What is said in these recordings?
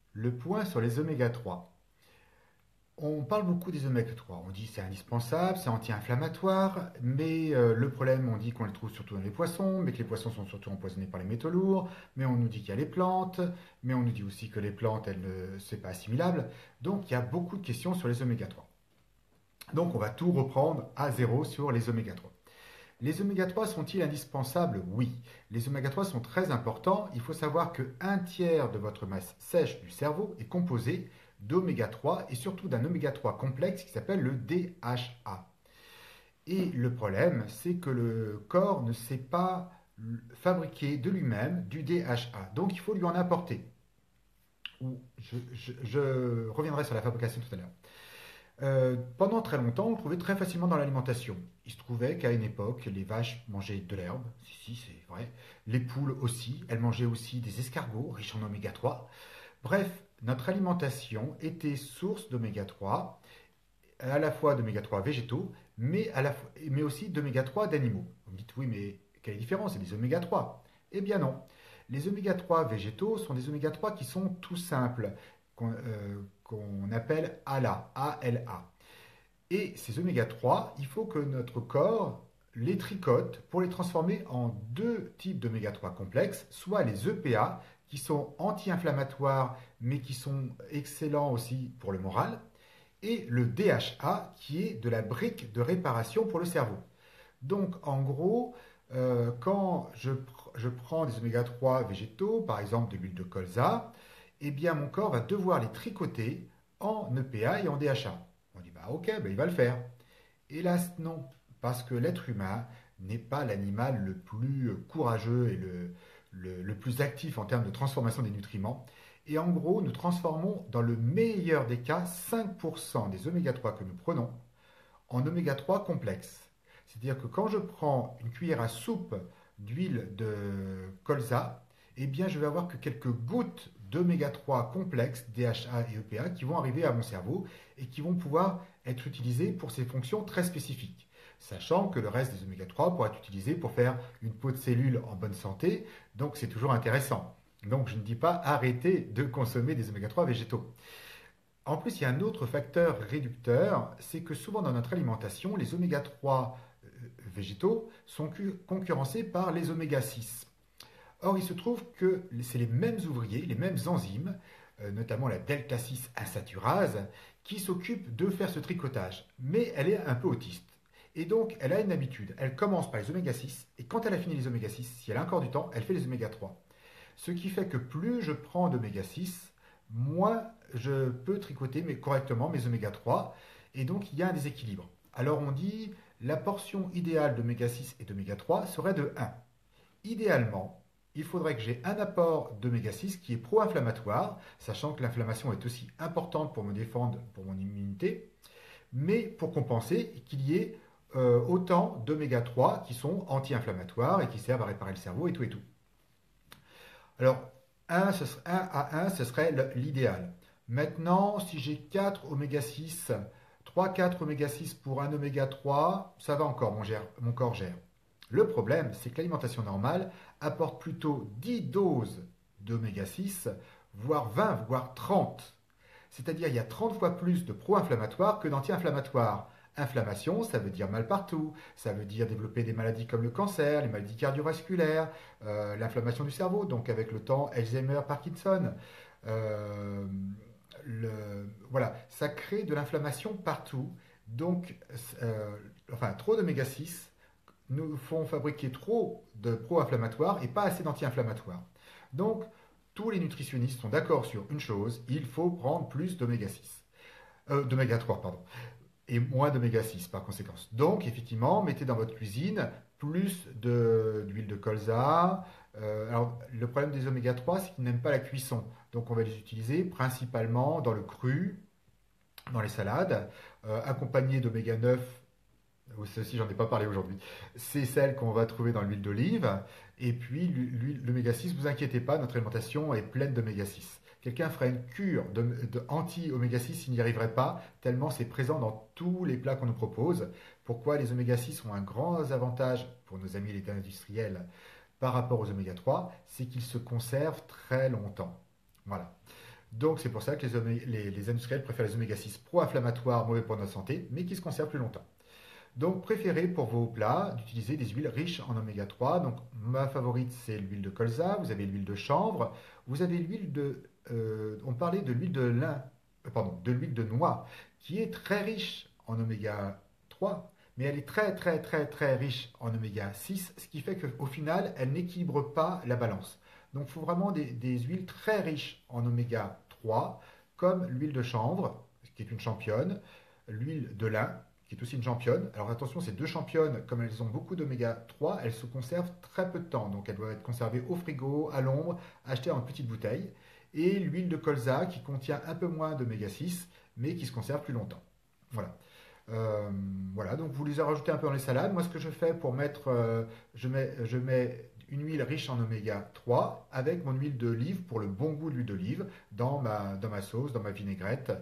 Le point sur les oméga 3. On parle beaucoup des oméga 3. On dit c'est indispensable, c'est anti-inflammatoire, mais le problème, on dit qu'on les trouve surtout dans les poissons, mais que les poissons sont surtout empoisonnés par les métaux lourds, mais on nous dit qu'il y a les plantes, mais on nous dit aussi que les plantes, c'est pas assimilable. Donc il y a beaucoup de questions sur les oméga 3. Donc on va tout reprendre à zéro sur les oméga 3. Les oméga 3 sont-ils indispensables? Oui. Les oméga 3 sont très importants. Il faut savoir que un tiers de votre masse sèche du cerveau est composé d'oméga 3 et surtout d'un oméga 3 complexe qui s'appelle le DHA. Et le problème, c'est que le corps ne sait pas fabriquer de lui-même du DHA. Donc il faut lui en apporter. Je reviendrai sur la fabrication tout à l'heure. Pendant très longtemps, on le trouvait très facilement dans l'alimentation. Il se trouvait qu'à une époque, les vaches mangeaient de l'herbe, si, c'est vrai. Les poules aussi, elles mangeaient aussi des escargots riches en oméga 3. Bref, notre alimentation était source d'oméga 3, à la fois d'oméga 3 végétaux, mais aussi d'oméga 3 d'animaux. Vous me dites, oui, mais quelle est la différence? C'est des oméga 3. Eh bien non. Les oméga 3 végétaux sont des oméga 3 qui sont tout simples, qu'on appelle ALA, A-L-A. Et ces oméga 3, il faut que notre corps les tricote pour les transformer en deux types d'oméga 3 complexes, soit les EPA, qui sont anti-inflammatoires, mais qui sont excellents aussi pour le moral, et le DHA, qui est de la brique de réparation pour le cerveau. Donc, en gros, quand je prends des oméga 3 végétaux, par exemple de l'huile de colza, eh bien, mon corps va devoir les tricoter en EPA et en DHA. On dit, bah ok, bah, il va le faire. Hélas, non, parce que l'être humain n'est pas l'animal le plus courageux et le plus actif en termes de transformation des nutriments. Et en gros, nous transformons, dans le meilleur des cas, 5% des oméga 3 que nous prenons en oméga 3 complexes. C'est-à-dire que quand je prends une cuillère à soupe d'huile de colza, eh bien je vais avoir que quelques gouttes d'oméga 3 complexes, DHA et EPA, qui vont arriver à mon cerveau et qui vont pouvoir être utilisées pour ces fonctions très spécifiques. Sachant que le reste des oméga 3 pourra être utilisé pour faire une peau de cellule en bonne santé, donc c'est toujours intéressant. Donc je ne dis pas arrêter de consommer des oméga 3 végétaux. En plus, il y a un autre facteur réducteur, c'est que souvent dans notre alimentation, les oméga 3 végétaux sont concurrencés par les oméga 6. Or, il se trouve que c'est les mêmes ouvriers, les mêmes enzymes, notamment la delta 6 insaturase, qui s'occupent de faire ce tricotage. Mais elle est un peu autiste. Et donc, elle a une habitude. Elle commence par les oméga 6, et quand elle a fini les oméga 6, si elle a encore du temps, elle fait les oméga 3. Ce qui fait que plus je prends d'oméga 6, moins je peux tricoter correctement mes oméga 3, et donc il y a un déséquilibre. Alors on dit la portion idéale d'oméga 6 et d'oméga 3 serait de 1. Idéalement, il faudrait que j'ai un apport d'oméga 6 qui est pro-inflammatoire, sachant que l'inflammation est aussi importante pour me défendre pour mon immunité, mais pour compenser qu'il y ait autant d'oméga 3 qui sont anti-inflammatoires et qui servent à réparer le cerveau et tout et tout. Alors, 1 à 1, ce serait l'idéal. Maintenant, si j'ai 4 oméga 6, 3-4 oméga 6 pour un oméga 3, ça va encore, mon corps gère. Le problème, c'est que l'alimentation normale apporte plutôt 10 doses d'oméga 6, voire 20, voire 30. C'est-à-dire il y a 30 fois plus de pro-inflammatoires que d'anti-inflammatoires. Inflammation, ça veut dire mal partout, ça veut dire développer des maladies comme le cancer, les maladies cardiovasculaires, l'inflammation du cerveau, donc avec le temps Alzheimer, Parkinson. Euh, voilà, ça crée de l'inflammation partout. Donc, trop d'oméga 6 nous font fabriquer trop de pro-inflammatoires et pas assez d'anti-inflammatoires. Donc, tous les nutritionnistes sont d'accord sur une chose, il faut prendre plus d'oméga 6. D'oméga 3, pardon, et moins d'oméga 6 par conséquent. Donc, effectivement, mettez dans votre cuisine plus d'huile de colza. Alors, le problème des oméga 3, c'est qu'ils n'aiment pas la cuisson. Donc, on va les utiliser principalement dans le cru, dans les salades, accompagnés d'oméga 9. Ceci, j'en ai pas parlé aujourd'hui. C'est celle qu'on va trouver dans l'huile d'olive. Et puis, l'oméga 6, vous inquiétez pas, notre alimentation est pleine d'oméga 6. Quelqu'un ferait une cure anti-oméga 6, il n'y arriverait pas, tellement c'est présent dans tous les plats qu'on nous propose. Pourquoi les oméga 6 ont un grand avantage pour nos amis les industriels par rapport aux oméga 3, c'est qu'ils se conservent très longtemps. Voilà. Donc c'est pour ça que les industriels préfèrent les oméga 6 pro-inflammatoires, mauvais pour notre santé, mais qui se conservent plus longtemps. Donc préférez pour vos plats d'utiliser des huiles riches en oméga 3. Donc ma favorite c'est l'huile de colza, vous avez l'huile de chanvre, vous avez l'huile de... on parlait de l'huile de lin, pardon, de l'huile de noix, qui est très riche en oméga 3, mais elle est très très très très riche en oméga 6, ce qui fait qu'au final, elle n'équilibre pas la balance. Donc il faut vraiment des huiles très riches en oméga 3, comme l'huile de chanvre, qui est une championne, l'huile de lin, qui est aussi une championne. Alors attention, ces deux championnes, comme elles ont beaucoup d'oméga 3, elles se conservent très peu de temps. Donc elles doivent être conservées au frigo, à l'ombre, achetées en petites bouteilles. Et l'huile de colza qui contient un peu moins d'oméga 6, mais qui se conserve plus longtemps. Voilà. Euh, voilà, donc vous les rajoutez un peu dans les salades. Moi, ce que je fais pour mettre, je mets une huile riche en oméga 3 avec mon huile d'olive pour le bon goût de l'huile d'olive dans ma sauce, dans ma vinaigrette,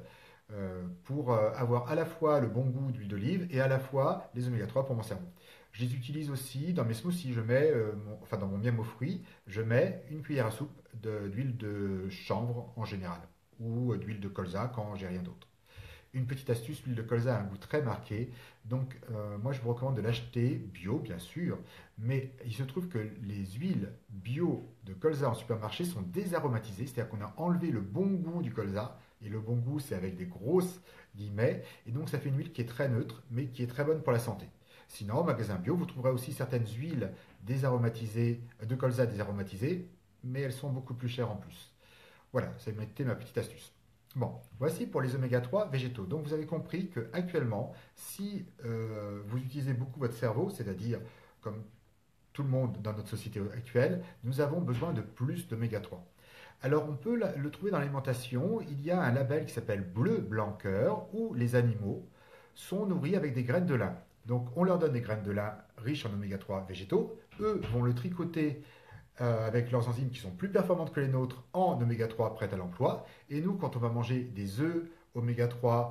pour avoir à la fois le bon goût d'huile d'olive et à la fois les oméga 3 pour mon cerveau. Je les utilise aussi dans mes smoothies. Je mets, enfin dans mon miam aux fruits, je mets une cuillère à soupe d'huile de chanvre en général ou d'huile de colza quand j'ai rien d'autre. Une petite astuce, l'huile de colza a un goût très marqué, donc moi je vous recommande de l'acheter bio bien sûr, mais il se trouve que les huiles bio de colza en supermarché sont désaromatisées, c'est-à-dire qu'on a enlevé le bon goût du colza, et le bon goût c'est avec des grosses guillemets, et donc ça fait une huile qui est très neutre, mais qui est très bonne pour la santé. Sinon, au magasin bio, vous trouverez aussi certaines huiles désaromatisées, de colza désaromatisées, mais elles sont beaucoup plus chères en plus. Voilà, c'était ma petite astuce. Bon, voici pour les oméga 3 végétaux. Donc vous avez compris que actuellement, si vous utilisez beaucoup votre cerveau, c'est-à-dire comme tout le monde dans notre société actuelle, nous avons besoin de plus d'oméga 3. Alors on peut le trouver dans l'alimentation, il y a un label qui s'appelle Bleu Blanc Cœur où les animaux sont nourris avec des graines de lin. Donc on leur donne des graines de lin riches en oméga 3 végétaux, eux vont le tricoter avec leurs enzymes qui sont plus performantes que les nôtres en oméga 3 prêtes à l'emploi. Et nous, quand on va manger des œufs oméga 3,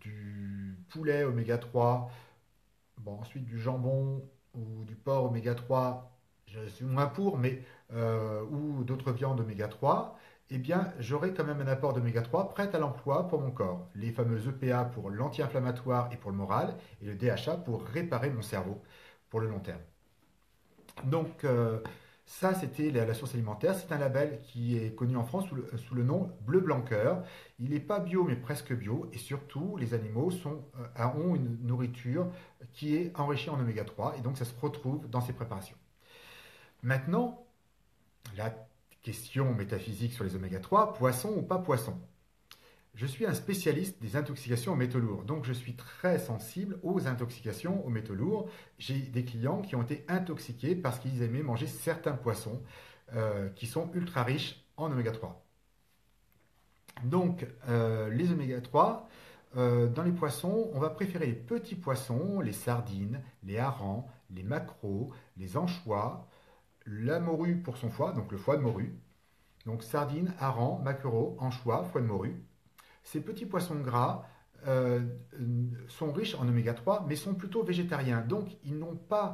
du poulet oméga 3, bon, ensuite du jambon ou du porc oméga 3, je suis moins pour, mais ou d'autres viandes oméga 3, eh bien, j'aurai quand même un apport d'oméga 3 prêt à l'emploi pour mon corps. Les fameux EPA pour l'anti-inflammatoire et pour le moral, et le DHA pour réparer mon cerveau pour le long terme. Donc, ça, c'était la source alimentaire. C'est un label qui est connu en France sous le nom Bleu Blanc Cœur. Il n'est pas bio, mais presque bio. Et surtout, les animaux ont une nourriture qui est enrichie en oméga 3. Et donc, ça se retrouve dans ces préparations. Maintenant, la question métaphysique sur les oméga 3, poisson ou pas poisson. Je suis un spécialiste des intoxications aux métaux lourds, donc je suis très sensible aux intoxications aux métaux lourds. J'ai des clients qui ont été intoxiqués parce qu'ils aimaient manger certains poissons qui sont ultra riches en oméga 3. Donc les oméga 3, dans les poissons, on va préférer les petits poissons, les sardines, les harengs, les maquereaux, les anchois, la morue pour son foie, donc le foie de morue. Donc sardines, harengs, maquereaux, anchois, foie de morue. Ces petits poissons gras euh, sont riches en oméga 3, mais sont plutôt végétariens. Donc, ils n'ont pas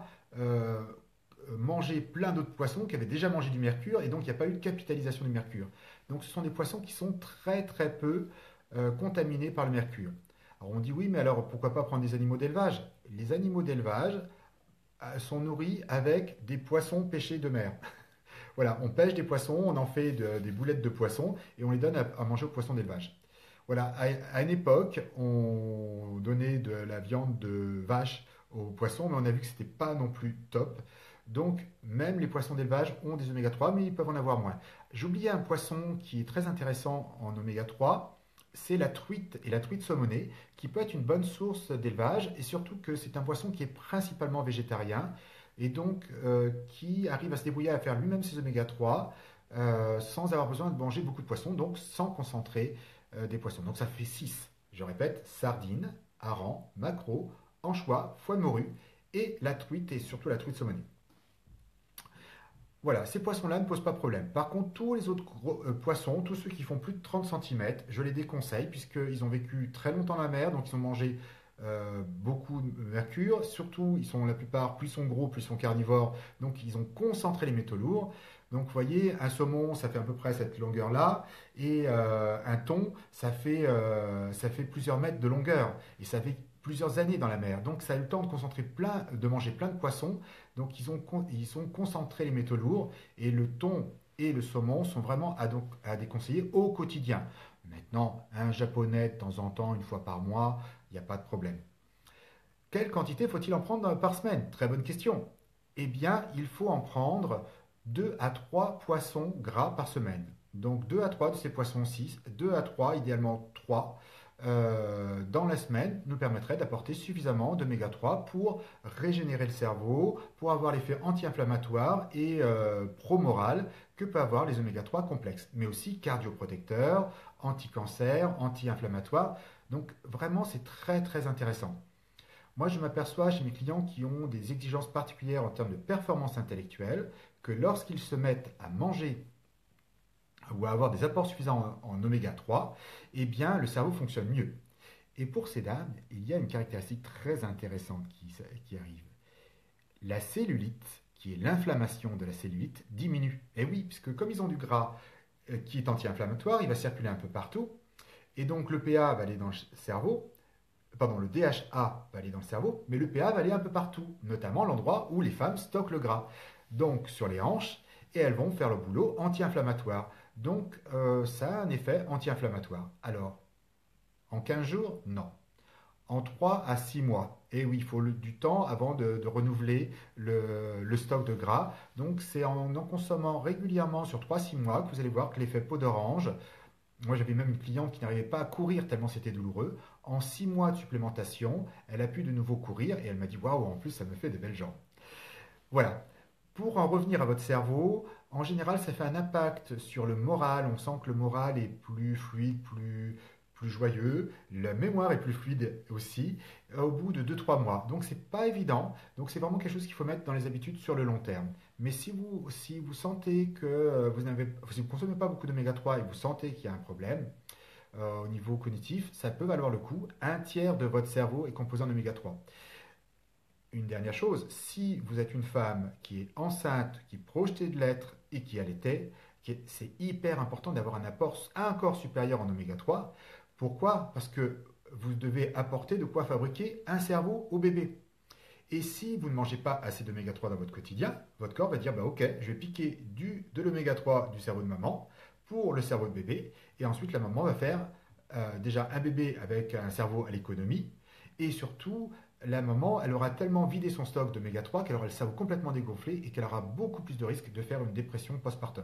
mangé plein d'autres poissons qui avaient déjà mangé du mercure, et donc il n'y a pas eu de capitalisation du mercure. Donc, ce sont des poissons qui sont très très peu contaminés par le mercure. Alors, on dit oui, mais alors pourquoi pas prendre des animaux d'élevage? Les animaux d'élevage sont nourris avec des poissons pêchés de mer. Voilà, on pêche des poissons, on en fait des boulettes de poissons et on les donne à manger aux poissons d'élevage. Voilà, à une époque, on donnait de la viande de vache aux poissons, mais on a vu que c'était pas non plus top. Donc, même les poissons d'élevage ont des oméga 3, mais ils peuvent en avoir moins. J'oubliais un poisson qui est très intéressant en oméga 3, c'est la truite et la truite saumonée, qui peut être une bonne source d'élevage, et surtout que c'est un poisson qui est principalement végétarien, et donc qui arrive à se débrouiller à faire lui-même ses oméga 3 sans avoir besoin de manger beaucoup de poissons, donc sans concentrer des poissons. Donc ça fait 6. Je répète, sardines, harengs, maquereaux, anchois, foie de morue et la truite et surtout la truite saumonée. Voilà, ces poissons-là ne posent pas de problème. Par contre, tous les autres poissons, tous ceux qui font plus de 30 cm, je les déconseille puisqu'ils ont vécu très longtemps dans la mer, donc ils ont mangé beaucoup de mercure. Surtout, ils sont la plupart, plus ils sont gros, plus ils sont carnivores, donc ils ont concentré les métaux lourds. Donc vous voyez, un saumon, ça fait à peu près cette longueur-là, et un thon, ça fait plusieurs mètres de longueur, et ça fait plusieurs années dans la mer. Donc ça a eu le temps de manger plein de poissons, donc ils ont concentré les métaux lourds, et le thon et le saumon sont vraiment à déconseiller au quotidien. Maintenant, un japonais de temps en temps, une fois par mois, il n'y a pas de problème. Quelle quantité faut-il en prendre par semaine? Très bonne question. Eh bien, il faut en prendre 2 à 3 poissons gras par semaine. Donc 2 à 3 de ces poissons-ci, 2 à 3, idéalement 3, dans la semaine, nous permettrait d'apporter suffisamment d'oméga 3 pour régénérer le cerveau, pour avoir l'effet anti-inflammatoire et promoral que peut avoir les oméga 3 complexes, mais aussi cardioprotecteurs, anti-cancer, anti-inflammatoire. Donc vraiment, c'est très très intéressant. Moi, je m'aperçois chez mes clients qui ont des exigences particulières en termes de performance intellectuelle que lorsqu'ils se mettent à manger ou à avoir des apports suffisants en oméga 3, eh bien, le cerveau fonctionne mieux. Et pour ces dames, il y a une caractéristique très intéressante qui arrive. La cellulite, qui est l'inflammation de la cellulite, diminue. Et oui, puisque comme ils ont du gras qui est anti-inflammatoire, il va circuler un peu partout. Et donc le PA va aller dans le cerveau, pardon, le DHA va aller dans le cerveau, mais le PA va aller un peu partout, notamment l'endroit où les femmes stockent le gras. Donc sur les hanches, et elles vont faire le boulot anti-inflammatoire. Donc ça a un effet anti-inflammatoire. Alors, en 15 jours, non. En 3 à 6 mois. Et oui, il faut du temps avant de renouveler le stock de gras. Donc c'est en consommant régulièrement sur 3 à 6 mois que vous allez voir que l'effet peau d'orange, moi j'avais même une cliente qui n'arrivait pas à courir tellement c'était douloureux. En 6 mois de supplémentation, elle a pu de nouveau courir et elle m'a dit waouh, en plus ça me fait de belles jambes. Voilà. Pour en revenir à votre cerveau, en général, ça fait un impact sur le moral. On sent que le moral est plus fluide, plus joyeux. La mémoire est plus fluide aussi au bout de 2 3 mois. Donc, c'est pas évident. Donc, c'est vraiment quelque chose qu'il faut mettre dans les habitudes sur le long terme. Mais si vous sentez que si vous consommez pas beaucoup d'oméga 3 et vous sentez qu'il y a un problème au niveau cognitif, ça peut valoir le coup. Un tiers de votre cerveau est composé en oméga 3. Une dernière chose, si vous êtes une femme qui est enceinte, qui projetait de l'être et qui allaitait, c'est hyper important d'avoir un apport encore supérieur en oméga 3. Pourquoi? Parce que vous devez apporter de quoi fabriquer un cerveau au bébé. Et si vous ne mangez pas assez d'oméga 3 dans votre quotidien, votre corps va dire bah, ok, je vais piquer de l'oméga 3 du cerveau de maman pour le cerveau de bébé. Et ensuite, la maman va faire déjà un bébé avec un cerveau à l'économie. Et surtout, la maman, elle aura tellement vidé son stock d'oméga 3 qu'elle aura le cerveau complètement dégonflé et qu'elle aura beaucoup plus de risques de faire une dépression postpartum.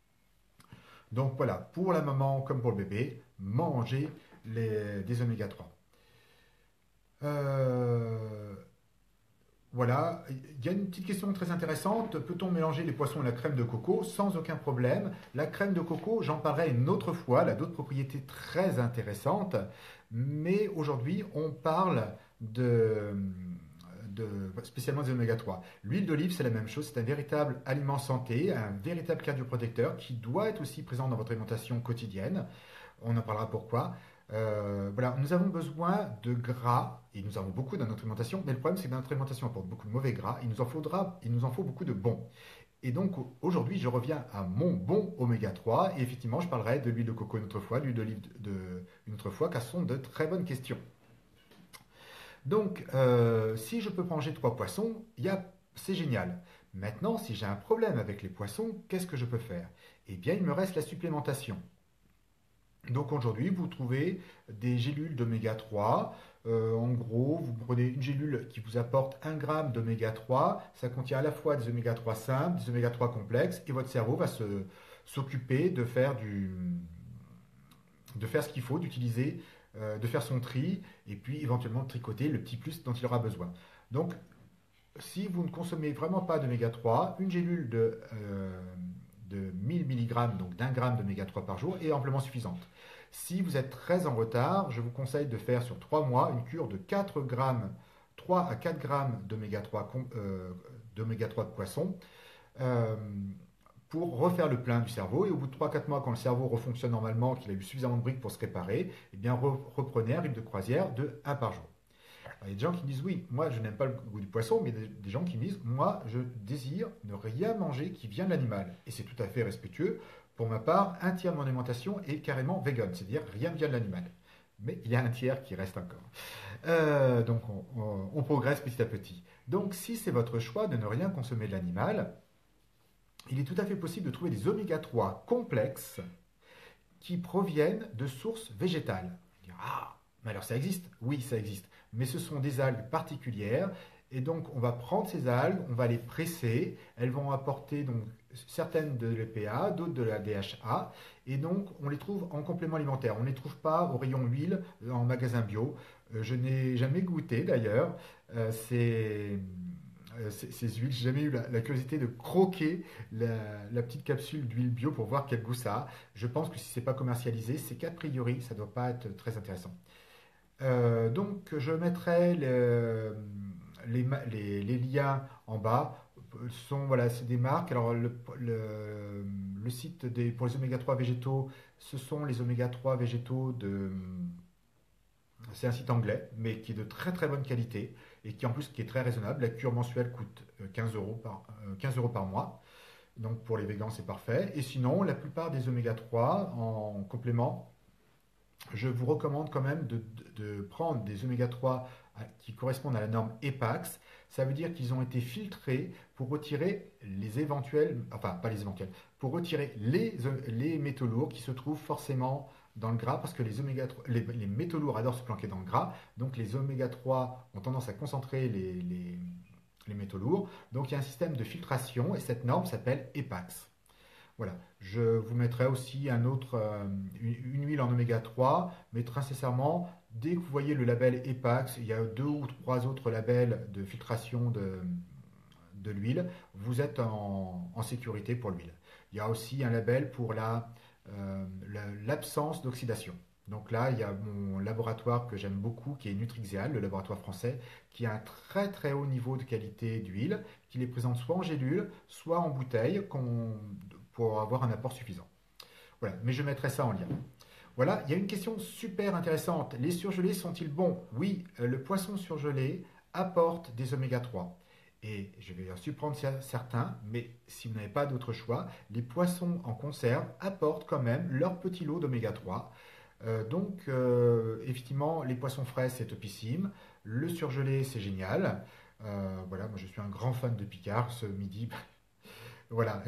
Donc voilà, pour la maman comme pour le bébé, mangez des oméga 3. Euh, voilà, il y a une petite question très intéressante. Peut-on mélanger les poissons et la crème de coco? Sans aucun problème. La crème de coco, j'en parlerai une autre fois. Elle a d'autres propriétés très intéressantes. Mais aujourd'hui, on parle spécialement des oméga 3. L'huile d'olive, c'est la même chose. C'est un véritable aliment santé, un véritable cardioprotecteur qui doit être aussi présent dans votre alimentation quotidienne. On en parlera pourquoi. Voilà, nous avons besoin de gras, et nous avons beaucoup dans notre alimentation, mais le problème c'est que notre alimentation apporte beaucoup de mauvais gras, il nous en faut beaucoup de bons. Et donc aujourd'hui je reviens à mon bon oméga 3, et effectivement je parlerai de l'huile de coco une autre fois, l'huile d'olive une autre fois, car ce sont de très bonnes questions. Donc si je peux manger 3 poissons, c'est génial. Maintenant, si j'ai un problème avec les poissons, qu'est-ce que je peux faire? Eh bien, il me reste la supplémentation. Donc aujourd'hui, vous trouvez des gélules d'oméga 3. En gros, vous prenez une gélule qui vous apporte 1 g d'oméga 3. Ça contient à la fois des oméga 3 simples, des oméga 3 complexes, et votre cerveau va s'occuper de faire ce qu'il faut, de faire son tri, et puis éventuellement de tricoter le petit plus dont il aura besoin. Donc, si vous ne consommez vraiment pas d'oméga 3, une gélule de 1000 mg, donc d'1 g d'oméga 3 par jour, est amplement suffisante. Si vous êtes très en retard, je vous conseille de faire sur 3 mois une cure de 3 à 4 grammes d'oméga 3, de poisson pour refaire le plein du cerveau. Et au bout de 3 4 mois, quand le cerveau refonctionne normalement, qu'il a eu suffisamment de briques pour se réparer, eh bien reprenez un rythme de croisière de 1 par jour. Alors, il y a des gens qui disent oui, moi je n'aime pas le goût du poisson, mais des gens qui me disent moi je désire ne rien manger qui vient de l'animal. Et c'est tout à fait respectueux. Pour ma part, un tiers de mon alimentation est carrément vegan, c'est-à-dire rien ne vient de l'animal. Mais il y a un tiers qui reste encore. Donc on progresse petit à petit. Donc si c'est votre choix de ne rien consommer de l'animal, il est tout à fait possible de trouver des oméga 3 complexes qui proviennent de sources végétales. Ah, mais alors ça existe? Oui, ça existe. Mais ce sont des algues particulières. Et donc, on va prendre ces algues, on va les presser. Elles vont apporter donc certaines de l'EPA, d'autres de la DHA. Et donc, on les trouve en complément alimentaire. On ne les trouve pas au rayon huile en magasin bio. Je n'ai jamais goûté d'ailleurs. C'est ces huiles. J'ai jamais eu la curiosité de croquer la petite capsule d'huile bio pour voir quel goût ça a. Je pense que si c'est pas commercialisé, c'est qu'a priori, ça doit pas être très intéressant. Donc, je mettrai les liens en bas. Voilà, c'est des marques. Alors, le site pour les oméga 3 végétaux, ce sont les oméga 3 végétaux de. C'est un site anglais, mais qui est de très très bonne qualité et qui en plus qui est très raisonnable. La cure mensuelle coûte 15 euros 15 euros par mois. Donc pour les végans, c'est parfait. Et sinon, la plupart des oméga 3 en complément, je vous recommande quand même de prendre des oméga 3 qui correspondent à la norme EPAX. Ça veut dire qu'ils ont été filtrés pour retirer les éventuels, enfin pas les éventuels, pour retirer les métaux lourds qui se trouvent forcément dans le gras, parce que les oméga 3, les métaux lourds adorent se planquer dans le gras, donc les oméga 3 ont tendance à concentrer les métaux lourds. Donc il y a un système de filtration et cette norme s'appelle EPAX. Voilà, je vous mettrai aussi une huile en oméga 3, mais très sincèrement, dès que vous voyez le label EPAX, il y a 2 ou 3 autres labels de filtration de l'huile, vous êtes en sécurité pour l'huile. Il y a aussi un label pour l'absence d'oxydation. Donc là, il y a mon laboratoire que j'aime beaucoup, qui est Nutrixeal, le laboratoire français, qui a un très très haut niveau de qualité d'huile, qui les présente soit en gélule, soit en bouteille, pour avoir un apport suffisant. Voilà, mais je mettrai ça en lien. Voilà, il y a une question super intéressante. Les surgelés sont-ils bons? Oui, le poisson surgelé apporte des oméga 3. Et je vais en surprendre certains, mais si vous n'avez pas d'autre choix, les poissons en conserve apportent quand même leur petit lot d'oméga 3. Effectivement, les poissons frais, c'est topissime. Le surgelé, c'est génial. Voilà, moi je suis un grand fan de Picard. Ce midi, voilà,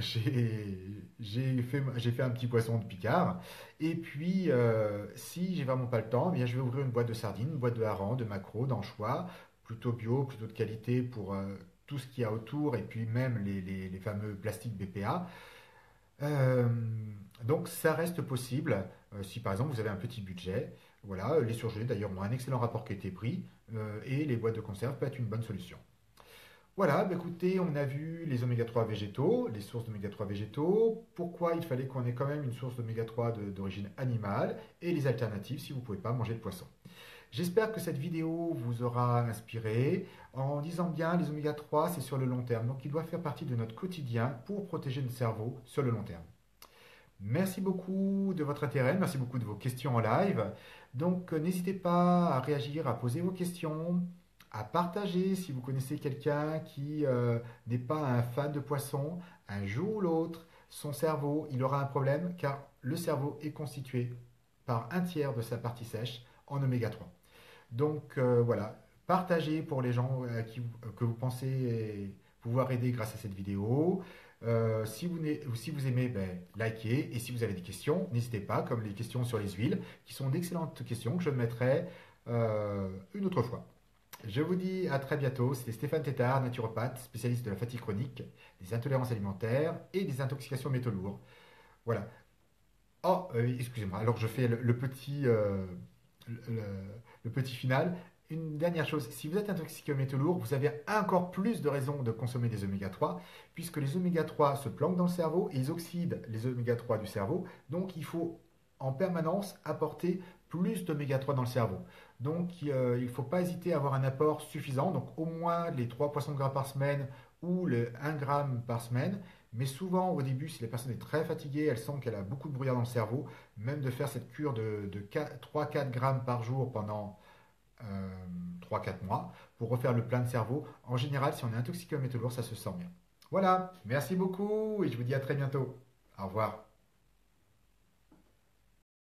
j'ai fait un petit poisson de Picard. Et puis, si j'ai vraiment pas le temps, eh bien, je vais ouvrir une boîte de sardines, une boîte de harengs, de maquereaux, d'anchois, plutôt bio, plutôt de qualité pour tout ce qu'il y a autour, et puis même les fameux plastiques BPA. Euh, donc, ça reste possible si par exemple vous avez un petit budget. Voilà, les surgelés d'ailleurs ont un excellent rapport qualité-prix, et les boîtes de conserve peuvent être une bonne solution. Voilà, bah écoutez, on a vu les oméga 3 végétaux, les sources d'oméga 3 végétaux, pourquoi il fallait qu'on ait quand même une source d'oméga 3 d'origine animale, et les alternatives si vous ne pouvez pas manger de poisson. J'espère que cette vidéo vous aura inspiré. En disant bien, les oméga 3, c'est sur le long terme, donc il doit faire partie de notre quotidien pour protéger notre cerveau sur le long terme. Merci beaucoup de votre intérêt, merci beaucoup de vos questions en live. Donc n'hésitez pas à réagir, à poser vos questions, à partager si vous connaissez quelqu'un qui n'est pas un fan de poisson. Un jour ou l'autre, son cerveau, il aura un problème car le cerveau est constitué par un tiers de sa partie sèche en oméga 3. Donc voilà, partagez pour les gens que vous pensez pouvoir aider grâce à cette vidéo. Si vous aimez, ben, likez. Et si vous avez des questions, n'hésitez pas, comme les questions sur les huiles, qui sont d'excellentes questions que je mettrai une autre fois. Je vous dis à très bientôt. C'était Stéphane Tétard, naturopathe, spécialiste de la fatigue chronique, des intolérances alimentaires et des intoxications métaux lourds. Voilà. Oh, excusez-moi. Alors je fais le, le petit final. Une dernière chose, si vous êtes intoxiqué aux métaux lourds, vous avez encore plus de raisons de consommer des oméga 3, puisque les oméga 3 se planquent dans le cerveau et ils oxydent les oméga 3 du cerveau. Donc il faut en permanence apporter plus d'oméga 3 dans le cerveau. Donc il ne faut pas hésiter à avoir un apport suffisant, donc au moins les 3 poissons gras par semaine ou le 1 gramme par semaine. Mais souvent, au début, si la personne est très fatiguée, elle sent qu'elle a beaucoup de brouillard dans le cerveau, même de faire cette cure de 3-4 grammes par jour pendant 3-4 mois pour refaire le plein de cerveau. En général, si on est intoxiqué au métaux lourds, ça se sent bien. Voilà, merci beaucoup et je vous dis à très bientôt. Au revoir.